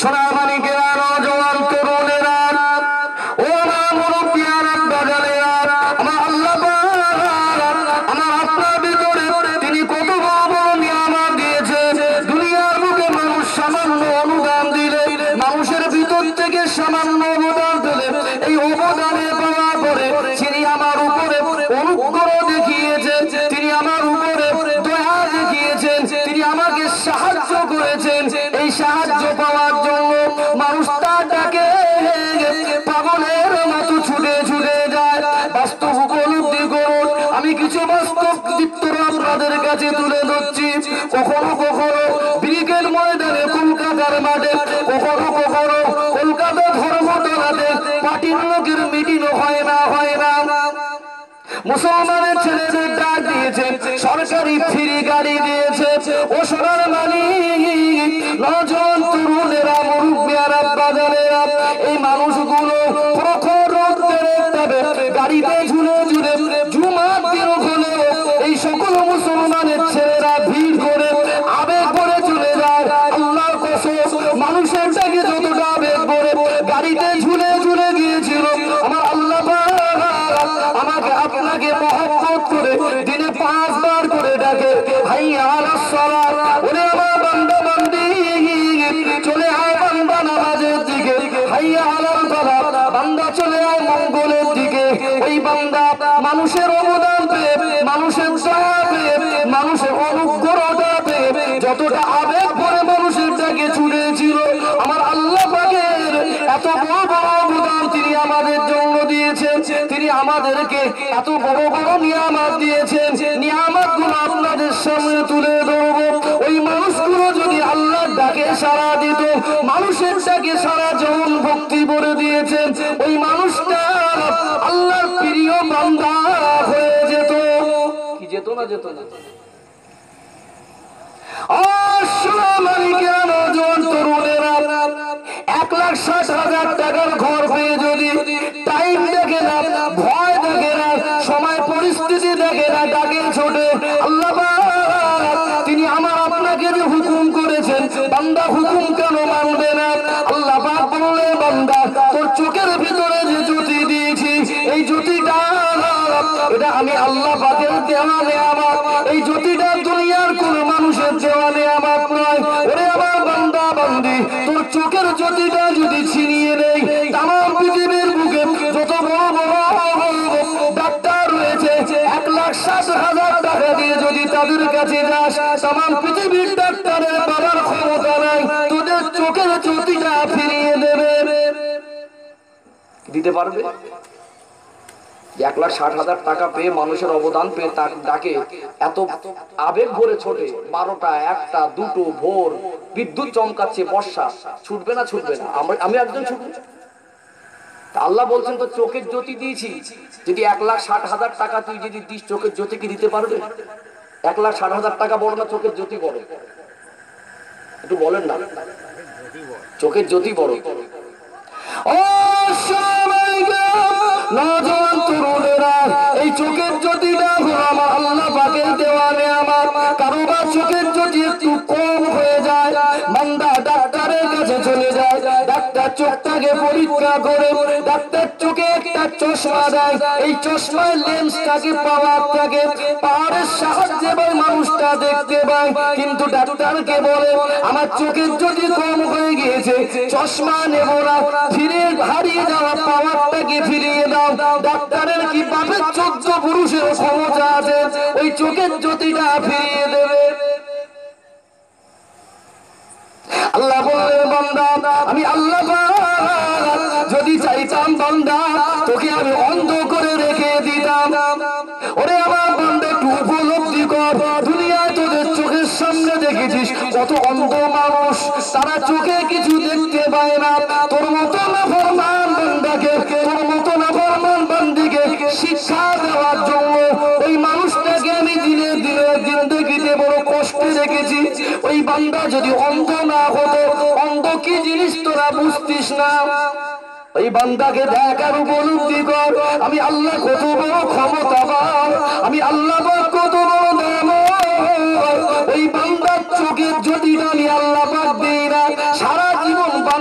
সোনামানিকেরা, নওজোয়ান তরুণেরা, ও আমার মুরব্বিয়ারা, বাজারেরা, আমার আল্লাহ আমার আপনার ভিতরে তিনি কত বড় বড় নিয়ামত দিয়েছে। দুনিয়ার মুখে মানুষ সামান্য অনুদান দিলে, মানুষের ভিতর থেকে সামান্য অবদান দিলে, এই অবদানে পাওয়ার পরে তিনি আমার উপরে অনুগ্রহ দেখিয়েছেন, তিনি আমার উপরে দয়া দেখিয়েছেন, তিনি আমাকে সাহায্য করেছেন। এই সাহায্য পাওয়ার জন্য মানুষ তাকে পাগলের মতো ছুটে ছুটে যায়। বাস্তব উপলব্ধি করুন, আমি কিছু বাস্তব চিত্র আপনাদের কাছে তুলে ধরছি। কখনো কখনো ব্রিগেড ময়দানে, কলকাতার মাঠে, কখনো কখনো কলকাতা ধর্মতলাতে পার্টির লোকের মিটিং হয় না। মুসলমানের ছেলেদের ডাক দিয়েছে, সরকারি ফ্রি গাড়ি দিয়েছে। ও সোনার মালিক, নওজোয়ান তরুণেরা, মুরব্বিয়ারা, বাজারেরা, এই মানুষগুলো প্রখর রোদ্রে গাড়িতে ঝুলে ঝুলে জুমার দিন হলে এই সকল মুসলমানের ছেলেরা ভিড় করে আবেগ করে চলে যায়। আল্লাহর কসম, মানুষের ডাকে যতটা আবেগ করে গাড়িতে ঝুলে ঝুলে গিয়েছিল, আমার আল্লাহ আমাকে আপনাকে মহব্বত করে দিনে 5 বার করে ডাকে, হাইয়া আলাস সালাত, ওরে আমার বান্দা বান্দি চলে আয় বান্দা নামাজের দিকে, হাইয়া আলাল ফালাহ, বান্দা চলে আয় মঙ্গলের দিকে। ওই বান্দা মানুষের অবদান পেয়ে, মানুষের দয়া পেয়ে, মানুষের অনুগ্রহটা পেয়ে যতটা আবেগ ভরে মানুষের ডাকে ছুটেছিল, আমার আল্লাহ পাকের এত বড় বড় অবদান তিনি আমাদের জন্য দিয়েছেন। তিনি আমাদেরকে এত বড় বড় নিয়ামত দিয়েছেন। নিয়ামতগুলো আপনাদের সামনে তুলে ধরবো। ওই মানুষগুলো যদি আল্লাহর ডাকে সাড়া দিত, মানুষের ডাকে সাড়া যেমন ভক্তি ভরে দিয়েছেন, ওই মানুষটা আল্লাহর প্রিয় বান্দা হয়ে যেত। কি যেত না? যেত না? তরুণেরা, 1,60,000 টাকার ঘর পেয়ে যদি টাইম দেখে না, ভয় দেখে না, সময় পরিস্থিতি দেখে না, ডাকে ছোটে, আল্লাহ তিনি আমার আপনাকে যে হুকুম করেছেন, বান্দা হুকুম কেন মানবে না? আল্লাহ পাক বললে, বান্দা তোর চোখের ভিতরে যে জ্যোতি দিয়েছি, এই জ্যোতিটা এটা আমি আল্লাহ পাকের দেওয়া নিয়ামত। এই জ্যোতিটা দুনিয়ার কোন মানুষের দেওয়া নিয়ামত নয়। ওরে আমার বান্দা বান্দি, তোর চোখের জ্যোতিটা যদি ছিনিয়ে নেই, তামাম পৃথিবীর বুকে যত বড় বড় ডাক্তার রয়েছে, 1,60,000 টাকা দিয়ে যদি তাদের কাছে যাস, তামাম পৃথিবীর ডাক্তারের বাবার ক্ষমতা নাই তোদের চোখের জ্যোতিটা ফিরিয়ে দেবে। দিতে পারবে? 1,60,000 টাকা পেয়ে, মানুষের অবদান পেয়ে তার ডাকে এত আবেগ ভরে ছোটে, 12টা 1টা 2টো ভোর, বিদ্যুৎ চমকাচ্ছে, বর্ষা, ছুটবে না? ছুটবে না? আমি একজন ছুটবে? আল্লাহ বলছেন তো চোখের জ্যোতি দিয়েছি, যদি 1,60,000 টাকা তুই যদি দিস, চোখের জ্যোতি কি দিতে পারবে? 1,60,000 টাকা বড় না চোখের জ্যোতি বড়? একটু বলেন না। চোখের জ্যোতি বড়। ও নওজোয়ান তরুণেরা, এই চোখের জ্যোতিটা আমার আল্লাহ পাকের দেওয়া নিয়ামত। কারোবার চোখের জ্যোতি একটু কম হয়ে যায়, বান্দা ডাক্তারের কাছে চলে যায়, ডাক্তার চোখটাকে পরীক্ষা করে ডাক্তার চোখে একটা চশমা দেয়। এই চশমার লেন্সটাকে পাওয়ারের সাহায্যে মানুষটা দেখতে পায়। কিন্তু ডাক্তারকে বলে, আমার চোখের জ্যোতি কম হয়ে গিয়েছে, চশমা নেব না, ফিরে হারিয়ে যাওয়া পাওয়ারটাকে ফিরিয়ে দাও। ডাক্তারের কি বাপের 14 পুরুষের ক্ষমতা আছে ওই চোখের জ্যোতিটা ফিরিয়ে দেবে? আল্লাহ বলে, বান্দা আমি আল্লাহ যদি চাইতাম বান্দা তোকে আমি অন্ধ করে রেখে দিতাম। ওরে আমার বান্দা, একটু উপলব্ধি কর, দুনিয়ায় তোদের চোখের সামনে দেখেছিস কত অন্ধ মানুষ, তারা চোখে কিছু দেখতে পায় না। তোর মতো নাফরমান বান্দাকে, তোর মতো নাফরমান বান্দিকে শিক্ষা দেওয়ার জন্য ওই মানুষটাকে আমি দিনে দিনে জিন্দেগিতে বড় কষ্টে রেখেছি। ওই বান্দা যদি অন্ধ না হতো, অন্ধ কি জিনিস তোরা বুঝতিস না। ওই বান্দাকে দেখার উপলব্ধি কর, আমি আল্লাহ কত বড় ক্ষমতাবান, আমি আল্লাহ কত বড় নিয়ামত। ওই বান্দার চোখের জ্যোতিটা আমি আল্লাহ পাক দেই না, সারা জীবন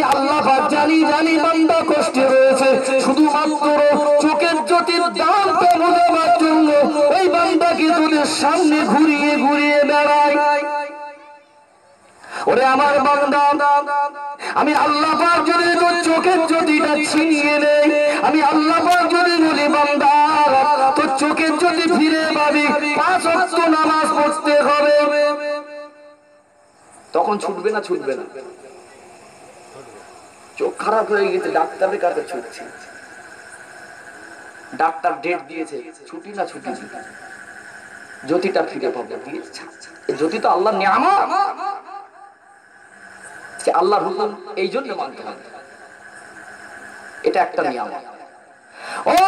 আল্লাহ পাক জানি বান্দা কষ্টে রয়েছে, শুধুমাত্র চোখের জ্যোতির দামটা বোঝাবার জন্য ওই বান্দাকে তোদের সামনে ঘুরিয়ে ঘুরিয়ে বেড়ায়। ওরে আমার বান্দা, আমি আল্লাহ পাক যদি তোর চোখের জ্যোতিটা ছিনিয়ে নেই, আমি আল্লাহ পাক যদি বলি বান্দা তোর চোখের জ্যোতি ফিরে পাবি, 5 ওয়াক্ত নামাজ পড়তে হবে, তখন ছুটবে না? ছুটবে না। চোখ খারাপ হয়ে গেছে, ডাক্তারের কাছে ছুটছি, ডাক্তার ডেট দিয়েছে, ছুটি না? ছুটি। জ্যোতিটা ফিরে পাবে, জ্যোতি তো আল্লাহর নিয়ামত, আল্লাহর হুকুম, এই জন্য মানতে হবে, এটা একটা নিয়ামত। ও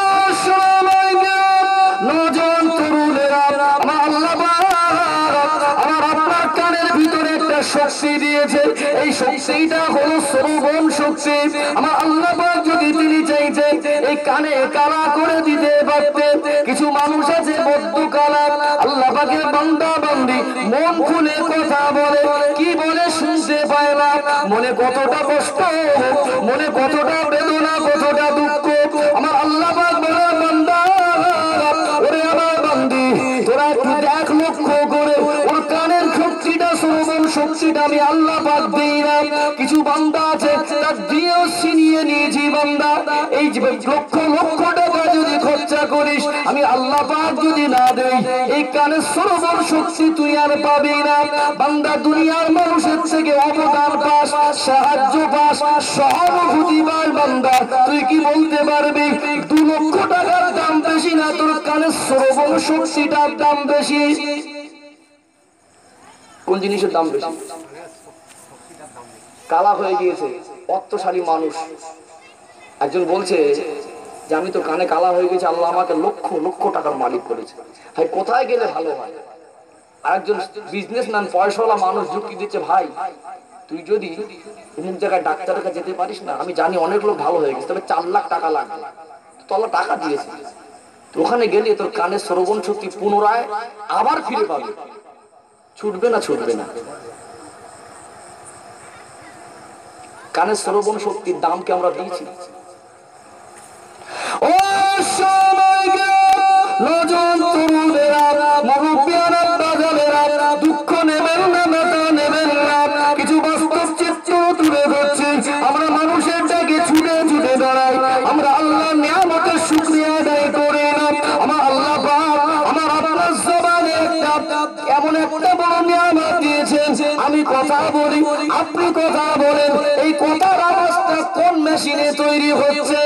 নজন তরুণেরা, আমার আল্লাহ আমার আপনার কানের ভিতরে একটা শক্তি দিয়েছে, এই শক্তিটা হলো শ্রবণ শক্তি। আমার আল্লাহ যদি তিনি চাইতেন এই কানে কালা করে দিতে পারতেন। কিছু মানুষ আছে বদ্ধ কালা, আল্লাহ পাকের বান্দা বান্দি মন খুলে কথা বলে, কি বলে শুনতে পায় না, মনে কতটা কষ্ট, মনে কতটা বেদনা, কতটা দুঃখ। আমার আল্লাহ পাক বলে বান্দা, ওরে আমার বান্দি তোরা একটু দেখ, লক্ষ্য করে ওর কানের শক্তিটা, শ্রবণ শক্তিটা আমি আল্লাহ পাক দিই না। কিছু বান্দা আছে তার দিয়েও ছিনিয়ে নিয়েছি বান্দা, এই লক্ষ লক্ষ টাকা যদি খরচা করিস, আমি আল্লাহ পাক যদি না দেই এই কানের শ্রবণ শক্তি তুই আর পাবি না। বান্দা দুনিয়ার মানুষের থেকে অবদান পাস, সাহায্য পাস, সহানুভূতি পাস, বান্দা তুই কি বলতে পারবি 2 লক্ষ টাকার দাম বেশি না, তোর কানের শ্রবণ শক্তিটার দাম বেশি? কোন জিনিসের দাম বেশি? কালা হয়ে গিয়েছে অর্থশালী মানুষ, একজন বলছে যে আমি তো কানে কালা হয়ে গেছি, আল্লাহ আমাকে লক্ষ লক্ষ টাকার মালিক করেছে, ভাই কোথায় গেলে ভালো হয়? আরেকজন বিজনেসম্যান, পয়সাওয়ালা মানুষ যুক্তি দিচ্ছে, ভাই তুই যদি অমুক জায়গায় ডাক্তারের কাছে যেতে পারিস না, আমি জানি অনেক লোক ভালো হয়ে গেছে, তবে 4 লাখ টাকা লাগবে, তো আল্লাহ টাকা দিয়েছে, ওখানে গেলে তোর কানের শ্রবণ শক্তি পুনরায় আবার ফিরে পাবে। ছুটবে না? ছুটবে না। কানের শ্রবণ শক্তির দামকে আমরা দিয়েছি। ও নজন তরুণেরা, মুরব্বিয়ারা, বাজারেরা, দুঃখ নেবেন না, ব্যথা নেবেন না, কিছু বাস্তব চিত্র তুলে ধরছি। আমরা মানুষের ডাকে ছুটে ছুটে দাঁড়াই, আমরা আল্লাহর নিয়ামতের শুকরিয়া আদায় করি না। আমার আল্লাহ পাক আমার আপনার জবানে এমন একটা বড় নিয়ামত দিয়েছেন, আমি কথা বলি, আপনি কথা বলেন, এই কথার আওয়াজটা কোন মেশিনে তৈরি হচ্ছে?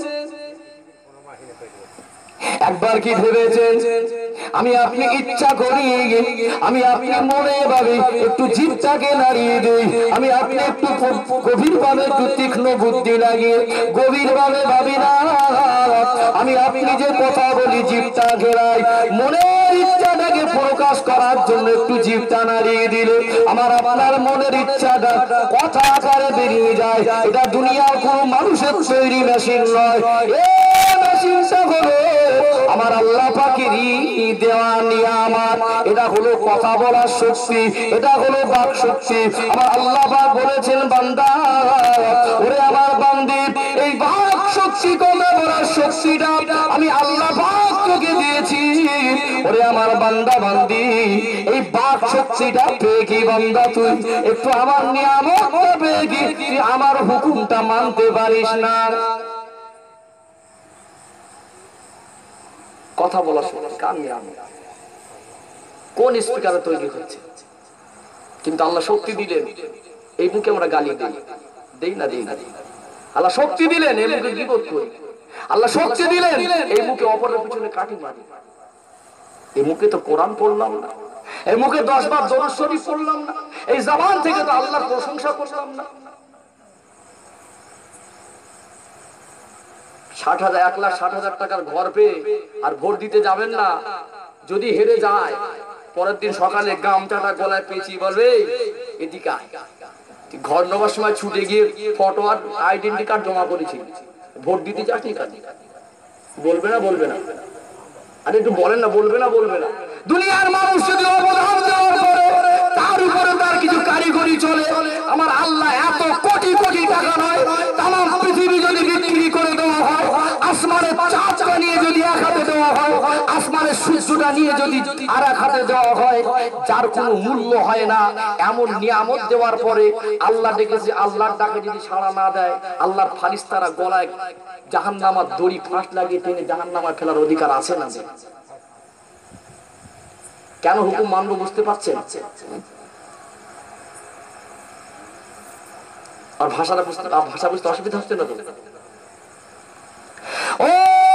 একবার কি ভেবেছেন আমি আপনি ইচ্ছা করি, আমি আপনি মনে ভাবি একটু জিভটাকে নাড়িয়ে দিই, আমি আপনি একটু গভীর ভাবে, একটু তীক্ষ্ণ বুদ্ধি লাগিয়ে গভীর ভাবে ভাবি না, আমি আপনি যে কথা বলি জিভটা ঘেরাই, মনের ইচ্ছাটাকে প্রকাশ করার জন্য একটু জিভটা নাড়িয়ে দিলে আমার আপনার মনের ইচ্ছাটা কথা আকারে বেরিয়ে যায়। এটা দুনিয়ার কোনো মানুষের তৈরি মেশিন নয়, এই মেশিনটা হলো আমার আল্লাহ পাকেরই দেওয়া নিয়ামত। এটা হলো কথা বলার শক্তি, এটা হলো বাক শক্তি। আমার আল্লাহ পাক বলেছেন বান্দা, ওরে আমার বান্দি, এই বাক শক্তি, কথা বলার শক্তিটা আমি আল্লাহ পাক তোকে দিয়েছি। ওরে আমার বান্দা বান্দি, এই বাক শক্তিটা পেয়ে কি বান্দা তুই একটু আমার নিয়ামতটা পেয়ে কি তুই আমার হুকুমটা মানতে পারিস না? কথা বলার সময় কান নিয়ামত কোন স্পিকারে তৈরি হচ্ছে, কিন্তু আল্লাহ শক্তি দিলেন, এই মুখে আমরা গালি দেই না? আল্লাহ শক্তি দিলেন, এই মুখে গীবত করি। আল্লাহ শক্তি দিলেন, এই মুখে অপরের পিছনে কাঠি মারি। এই মুখে তো কোরআন পড়লাম না, এই মুখে 10 বার দরুদ শরীফ পড়লাম না, এই জবান থেকে তো আল্লাহর প্রশংসা করলাম না। 1,60,000 টাকার ঘর পেয়ে আর ভোট দিতে যাবেন না, যদি হেরে যায় পরের দিন সকালে গামছাটা গলায় পেঁচিয়ে বলবে এদিকে আয়, ঘর নেওয়ার সময় ছুটে গিয়ে ফটো আর আইডেন্টি কার্ড জমা করেছি, ভোট দিতে যাসনি কাজে, বলবে না? বলবে না? আরে একটু বলেন না, বলবে না? বলবে না? দুনিয়ার মানুষ যদি অবদান দেওয়ার পরে তার উপরে তার কিছু কারিগরি চলে, আমার আল্লাহ এত কোটি কোটি টাকা নয় কিছুটা নিয়ে যদি আর এক হাতে দেওয়া হয় যার কোনো মূল্য হয় না, এমন নিয়ামত দেওয়ার পরে আল্লাহ ডেকেছে, আল্লাহর ডাকে যদি সাড়া না দেয় আল্লাহর ফারিস্তারা গলায় জাহান্নামার দড়ি ফাঁস লাগিয়ে টেনে জাহান্নামা ফেলার অধিকার আছে না? কেন হুকুম মানব বুঝতে পারছেন? আর ভাষা বুঝতে অসুবিধা হচ্ছে না তো? ও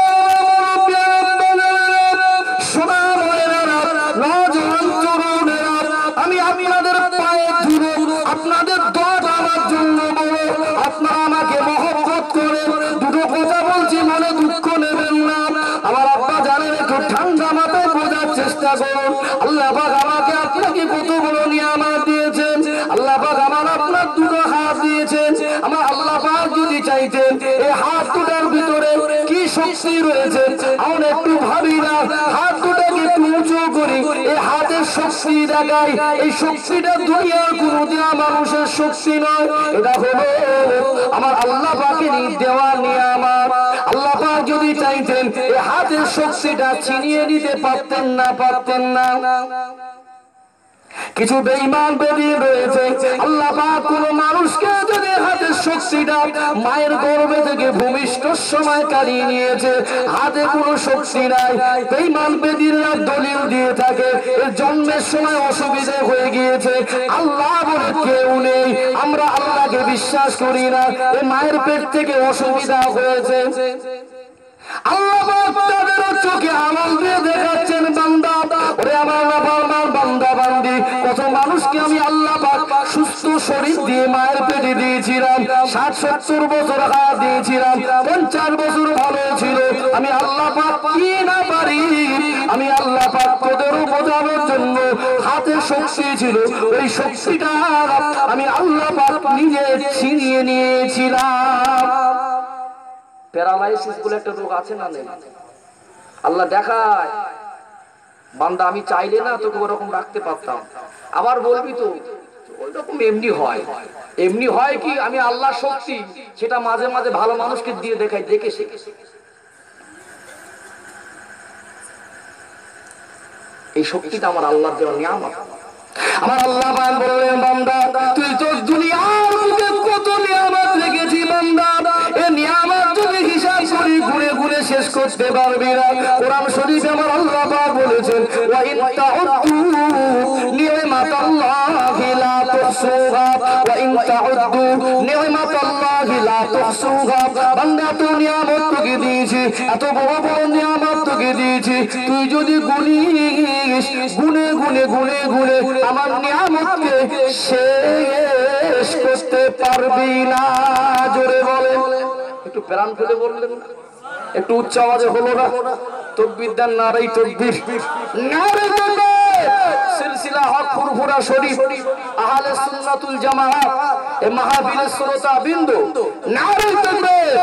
আমি আপনাদের পায়ে ধরে আপনাদের দোয়াটা আমার জন্য বলো, আপনারা আমাকে মহব্বত করে দুটো কথা বলছি, মনে দুঃখ নেবেন না। আমার আব্বা জানেন, একটু ঠান্ডা মাথায় বোঝার চেষ্টা করুন। আল্লাহ পাক আমাকে আপনাকে কত বড় নিয়ামত দিয়েছেন। আল্লাহ পাক আমার আপনার দুটো হাত দিয়েছেন। আমার আল্লাহ পাক যদি চাইতেন এই হাত দুটার ভিতরে কি শক্তি রয়েছে আমরা একটু ভাবি না, হাত দুটাকে একটু উঁচু করি, এই হাতের শক্তি দেখাই। এই শক্তিটা দুনিয়ার কোন দেওয়া মানুষের শক্তি নয়, এটা হলো আমার আল্লাহ পাকের দেওয়া নিয়ামত। আল্লাহ পাক যদি চাইতেন এই হাতের শক্তিটা ছিনিয়ে নিতে পারতেন না, পারতেন না। কিছু বেঈমান বেদিন রয়েছে, আল্লাহ পাক কোন মানুষকে যদি হাতের শক্তিটা মায়ের গর্ভে থেকে ভূমিষ্ঠর সময় কাড়িয়ে নিয়েছে, হাতে কোনো শক্তি নাই, বেঈমান বেদিনরা দলিল দিয়ে থাকে এর জন্মের সময় অসুবিধা হয়ে গিয়েছে, আল্লাহ বলে কেউ নেই, আমরা আল্লাহকে বিশ্বাস করি না, এই মায়ের পেট থেকে অসুবিধা হয়েছে। আল্লাহ পাক তাদের চোখে আঙুল দিয়ে দেখাচ্ছেন, বান্দা ওরে আমার বান্দা বান্দি, কত মানুষকে আমি আল্লাহ পাক সুস্থ শরীর দিয়ে মায়ের পেটে দিয়েছিলাম, 60-70 বছর হায়াত দিয়েছিলাম, 50 বছর ভালো ছিল। আমি আল্লাহ পাক কি না পারি, আমি আল্লাহ পাক তোদেরও বোঝানোর জন্য হাতে শক্তি ছিল, ওই শক্তিটা আমি আল্লাহ পাক নিজে ছিনিয়ে নিয়েছিলাম। প্যারালাইসিস বলে একটা রোগ আছে না? আল্লাহ দেখায়, বান্দা আমি চাইলে না তোকে ওরকম রাখতে পারতাম। আবার বলবি তো ওইরকম এমনি হয় কি, আমি আল্লাহ শক্তি সেটা মাঝে মাঝে ভালো মানুষকে দিয়ে দেখাই, দেখে শিখে। এই শক্তিটা আমার আল্লাহর দেওয়া নিয়ামত। আমার আল্লাহ বললেন, বান্দা তুই তো দুনিয়ার বুকে কত নিয়ামত রেখেছি, বান্দা এই নিয়ামত যদি হিসাব করি ঘুরে ঘুরে শেষ করতে পারবি না। কোরআন শরীফে আমার আল্লাহ পাক বলেছেন, ওয়া ইন তাউদ্দু নি'মাতাল্লাহি লা তুহসুহা, ওয়া ইন তাউদ্দু নি'মাতাল্লাহি লা তুহসুহা। বান্দা তো নিয়ামত তোকে দিয়েছি, এত বড় বড় নিয়ামত তোকে দিয়েছি, তুই যদি গুনিস গুনে গুনে গুনে গুনে আমার নিয়ামতকে শেষ করতে পারবি না। জোরে বলে, একটু প্রাণ ফেলে বললেন, একটু উচ্চ আওয়াজে হলো না? তাকবীর দেন, নারাই তাকবীর, নারে তাকবীর। সিলসিলা হক ফুরফুরা শরীফ আহলে সুন্নাতুল জামাআত এই মাহফিলের শ্রোতা বিন্দু, নারে তাকবীর।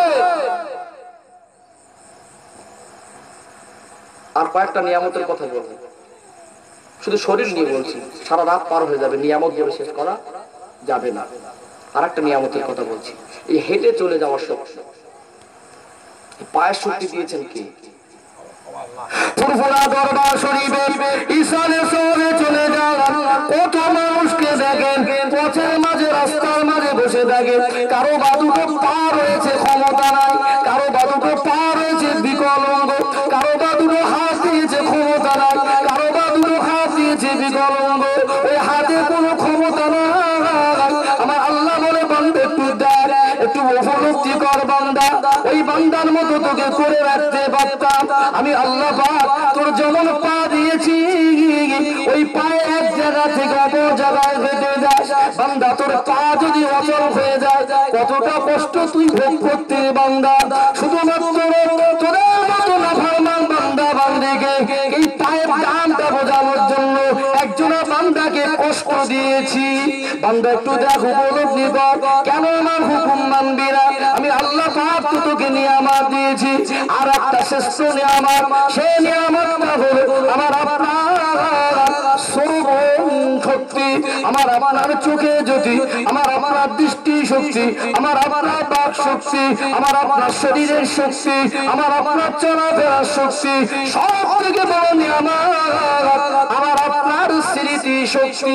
আর কয়েকটা নিয়ামতের কথা বলবো, শুধু শরীর নিয়ে বলছি, সারা রাত পার হয়ে যাবে, নিয়ামত বলে শেষ করা যাবে না। আর একটা নিয়ামতের কথা বলছি, এই হেঁটে চলে যাওয়ার শক্তি, পায়ের শক্তি দিয়েছেন কে? ফুরফুরা দরবার শরীফে ঈশানে শহরে চলে যান, কত মানুষকে দেখেন পথের মাঝে রাস্তার মাঝে বসে থাকে, কারো বা দুটো পা রয়েছে ক্ষমতা নাই, কারো বা দুটো পা রয়েছে বিকলাঙ্গ, কারো বা দুটো হাত দিয়েছে ক্ষমতা নাই, কারো বা দুটো হাত দিয়েছে বিকলাঙ্গ, ওই হাতে কোনো ক্ষমতা নাই। আমার আল্লাহ বলে, বান্দা একটু দেখ, একটু উপলব্ধি কর বান্দা, ওই বান্দার মতো তোকে করে রাখতে পারতাম আমি আল্লাহ পাক। তোর যেমন পা দিয়েছি ওই পায়ে এক জায়গা থেকে অপর জায়গায় হেঁটে যায়, বান্দা তোর পা যদি অচল হয়ে যায় কতটা কষ্ট তুই ভোগ করতে বান্দা। শুধুমাত্র তোদের মতো নাফরমান বান্দা বান্দিকে এই পায়ের দামটা বোঝানোর জন্য একজনা বান্দাকে কষ্ট দিয়েছি। বান্দা একটু দেখ, উপলব্ধি কর, কেন আমার হুকুম মানবি না? আমি আল্লাহ পাক তোকে নিয়ামত দিয়েছি, আর একটা শ্রেষ্ঠ নিয়ামত, সেই নিয়ামতটা হলো আমার আপনার শ্রবণ শক্তি, আমার আপনার চোখে যদি, আমার আপনার দৃষ্টি শক্তি, আমার আপনার বাক শক্তি, আমার আপনার শরীরের শক্তি, আমার আপনার চলাফেরার শক্তি, সব থেকে বড় নিয়ামত আমার আপনার স্মৃতি শক্তি।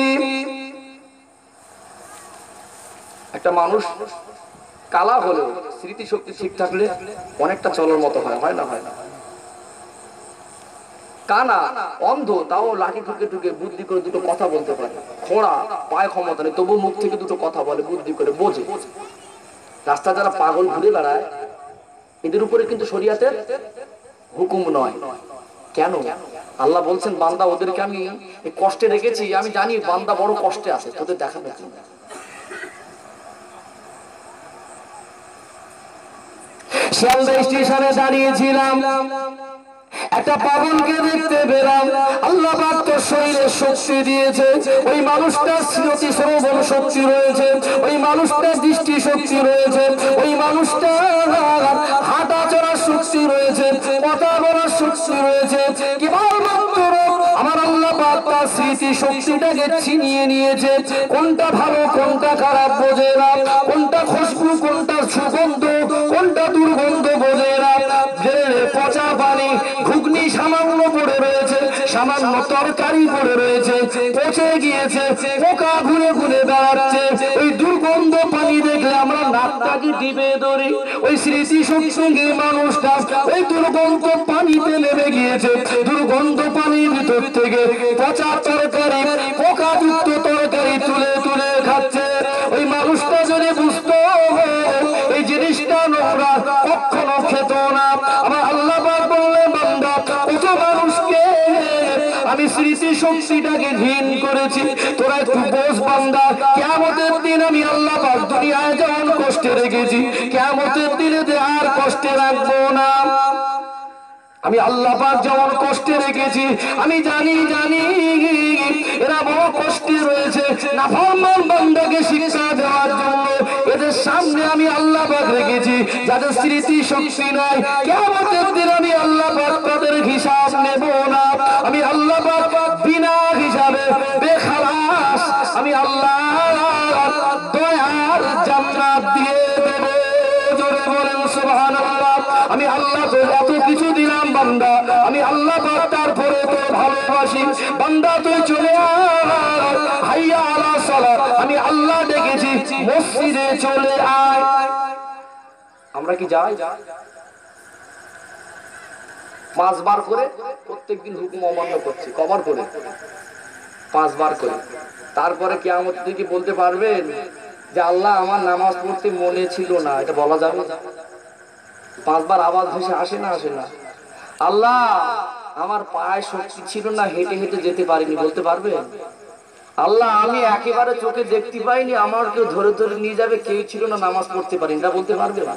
একটা মানুষ কালা হলেও স্মৃতি শক্তি ঠিক থাকলে অনেকটা চলার মতো হয়, হয় না? হয় না? কানা অন্ধ তাও লাঠি ঠুকে ঠুকে বুদ্ধি করে দুটো কথা বলতে পারে, খোঁড়া পায় ক্ষমতা নেই তবু মুখ থেকে দুটো কথা বলে, বুদ্ধি করে বোঝে। রাস্তা যারা পাগল ঘুরে বেড়ায় এদের উপরে কিন্তু শরিয়াতের হুকুম নয়। কেন? আল্লাহ বলছেন বান্দা ওদেরকে আমি কষ্টে রেখেছি, আমি জানি বান্দা বড় কষ্টে আছে, তোদের দেখাবে কি। শিয়ালদা স্টেশনে দাঁড়িয়েছিলাম, একটা পাগলকে দেখতে পেলাম। আল্লাহ পাক তোর শরীরে শক্তি দিয়েছে, ওই মানুষটার স্মৃতি শ্রবণ শক্তি রয়েছে, ওই মানুষটার দৃষ্টি শক্তি রয়েছে, ওই মানুষটার হাঁটা চলার শক্তি রয়েছে, কথা বলার শক্তি রয়েছে। কেবলমাত্র আমার আল্লাহ পাক তার স্মৃতি শক্তিটাকে ছিনিয়ে নিয়েছে। কোনটা ভালো কোনটা খারাপ বোঝে না, কোনটা খুশবু কোনটা সুগন্ধ কোনটা দুর্গন্ধ বোঝে না। পচা পানি ঘুগনি সামান্য পড়ে রয়েছে, সামান্য তরকারি পড়ে রয়েছে, পচে গিয়েছে, পোকা ঘুরে ঘুরে বেড়াচ্ছে, ওই দুর্গন্ধ পানি দেখলে আমরা নাকটাকে টিপে ধরি। ওই স্মৃতি সঙ্গে মানুষটা ওই দুর্গন্ধ পানিতে নেমে গিয়েছে, দুর্গন্ধ পানির ভিতর থেকে পচা তরকারি পোকাযুক্ত তরকারি তুলে তুলে খাচ্ছে। ওই মানুষটা যদি বুঝতো এই জিনিসটা নোংরা কখনো খেত না। আমার আল্লাহ বললেন বান্দা কত মানুষকে আমি স্মৃতি শক্তিটাকে ঘৃণ করেছি, তোরা একটু বোঝ বান্দা। কিয়ামতের দিন আমি আল্লাহ পাক দুনিয়ায় যেমন কষ্টে রেখেছি কিয়ামতের দিনে যে আর কষ্টে রাখবো না। আমি আল্লাহ পাক যেমন কষ্টে রেখেছি আমি জানি এরা বড় কষ্টে রয়েছে, নাফরমান বান্দাকে শিক্ষা দেওয়ার জন্য এদের সামনে আমি আল্লাহ পাক রেখেছি যাদের স্মৃতি শক্তি নাই। কিয়ামতের দিন আমি আল্লাহ পাক তাদের হিসাব নেব না। আমি আল্লাহ পাক বিনা হিসাবে বেখালাস আমি আল্লাহ দয়ার জান্নাত দিয়ে দেব। জোরে বলেন সুবহানাল্লাহ। আমি আল্লাহ তো এত কিছু দিলাম বান্দা, আমি আল্লাহ পাক তারপরে তো ভালোবাসি বান্দা, তুই চলে আয় হাইয়া আলা সালাত। আমি আল্লাহ ডেকেছি মসজিদে চলে আয়। আমরা কি যাই? 5 বার করে প্রত্যেকদিন হুকুম অমান্য করছি, কবার করে? 5 বার করে। তারপরে কিয়ামত দিকে বলতে পারবেন যে আল্লাহ আমার নামাজ পড়তে মনে ছিল না, এটা বলা যাবে? 5 বার আওয়াজ ভেসে আসে না? আসে না? আল্লাহ আমার পায়ে শক্তি ছিল না, হেঁটে হেঁটে যেতে পারিনি, বলতে পারবেন? আল্লাহ আমি একেবারে চোখে দেখতে পাইনি, আমার কেউ ধরে ধরে নিয়ে যাবে, কেউ ছিল না, নামাজ পড়তে পারিনি, এটা বলতে পারবে না?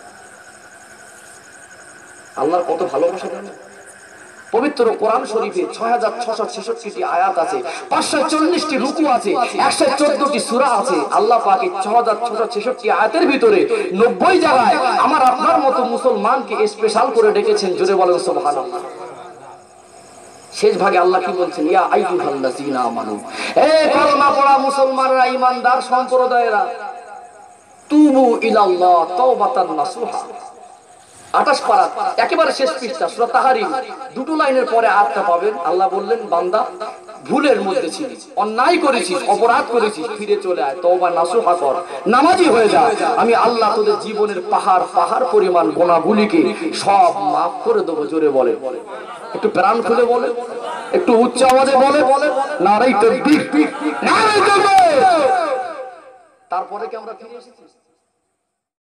আল্লাহর কত ভালোবাসা জানেন? পবিত্র কোরআন শরীফে 6666টি আয়াত আছে, 540টি রুকু আছে, 114টি সূরা আছে। আল্লাহ পাক এই 6666টি আয়াতের ভিতরে 90 জায়গায় আমার আপনার মতো মুসলমানকে স্পেশাল করে ডেকেছেন। জোরে বলেন সুবহানাল্লাহ। শেষ ভাগে আল্লাহ কি বলছেন? ইয়া আইয়ুহাল্লাযীনা আমানু, হে কলমা পড়া মুসলমানরা, ঈমানদার সম্প্রদায়েরা, তুবু ইলাল্লাহ তাওবাতান নাসুহা। 28 পারা একেবারে শেষ পৃষ্ঠা সূরা তাহরিম, দুটো লাইনের পরে আয়াতটা পাবেন। আল্লাহ বললেন বান্দা ভুলের মধ্যে ছিলিস, অন্যায় করেছিস, অপরাধ করেছিস, ফিরে চলে আয়, তওবা নাসুহা কর, নামাজি হয়ে যা। আমি আল্লাহ তোদের জীবনের পাহাড় পরিমাণ গুনাহগুলিকে সব মাফ করে দেবো। জোরে বলে, একটু প্রাণ খুলে বলে, একটু উচ্চ আওয়াজে বলে, নারায়ে তাকবীর, নারায়ে তাকবীর। তারপরে কি আমরা ফিরে এসেছি?